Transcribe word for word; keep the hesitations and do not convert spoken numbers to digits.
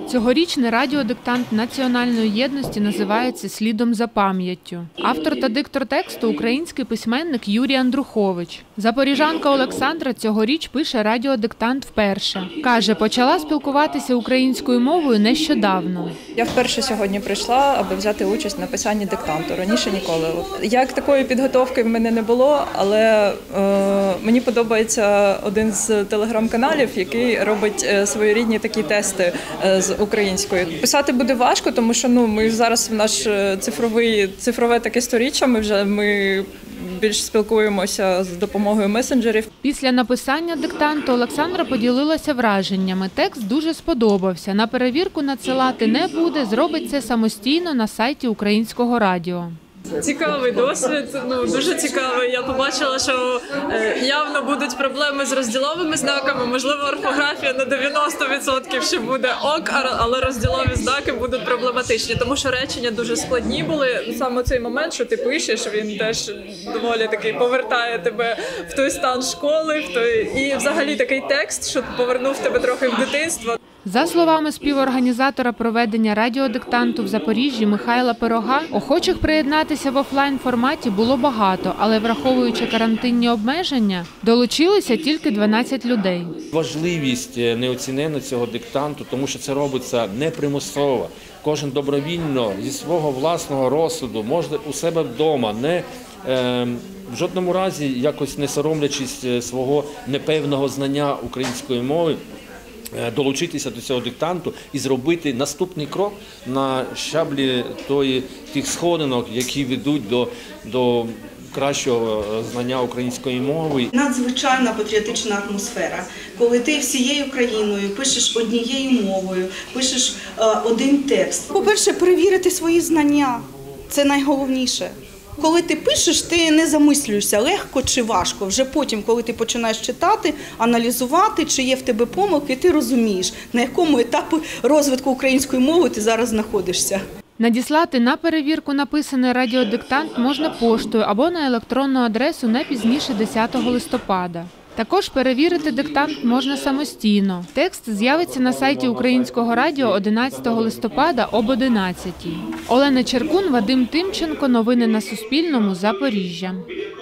Цьогорічний радіодиктант Національної єдності називається «Слідом за пам'яттю». Автор та диктор тексту – український письменник Юрій Андрухович. Запоріжанка Олександра цьогоріч пише радіодиктант вперше. Каже, почала спілкуватися українською мовою нещодавно. Я вперше сьогодні прийшла, аби взяти участь в написанні диктанту. Раніше ніколи. Як такої підготовки в мене не було, але е, мені подобається один з телеграм-каналів, який робить е, своєрідні такі тести е, з українською. Писати буде важко, тому що ну, ми зараз в наш цифровий, цифрове таке сторіччя, ми вже ми більш спілкуємося з допомогою месенджерів. Після написання диктанту Олександра поділилася враженнями. Текст дуже сподобався. На перевірку надсилати не буде, зробить це самостійно на сайті Українського радіо. Цікавий досвід, ну дуже цікавий. Я побачила, що е, явно будуть проблеми з розділовими знаками, можливо, орфографія на дев'яносто відсотків ще буде ок, але розділові знаки будуть проблематичні, тому що речення дуже складні були. Саме цей момент, що ти пишеш, він теж доволі такий повертає тебе в той стан школи, в той і взагалі такий текст, що повернув тебе трохи в дитинство. За словами співорганізатора проведення радіодиктанту в Запоріжжі Михайла Пирога, охочих приєднатися в офлайн-форматі було багато, але враховуючи карантинні обмеження, долучилися тільки дванадцять людей. Важливість неоцінена цього диктанту, тому що це робиться не примусово. Кожен добровільно зі свого власного розсуду може у себе вдома, не е, в жодному разі якось не соромлячись свого непевного знання української мови, долучитися до цього диктанту і зробити наступний крок на щаблі тої, тих сходинок, які ведуть до, до кращого знання української мови. Надзвичайна патріотична атмосфера, коли ти всією країною пишеш однією мовою, пишеш е, один текст. По-перше, перевірити свої знання – це найголовніше. Коли ти пишеш, ти не замислюєшся, легко чи важко. Вже потім, коли ти починаєш читати, аналізувати, чи є в тебе помилки, ти розумієш, на якому етапі розвитку української мови ти зараз знаходишся. Надіслати на перевірку написаний радіодиктант можна поштою або на електронну адресу не пізніше десятого листопада. Також перевірити диктант можна самостійно. Текст з'явиться на сайті Українського радіо одинадцятого листопада об одинадцятій. Олена Черкун, Вадим Тимченко. Новини на Суспільному. Запоріжжя.